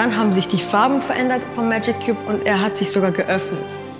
dann haben sich die Farben verändert vom Magic Cube und er hat sich sogar geöffnet.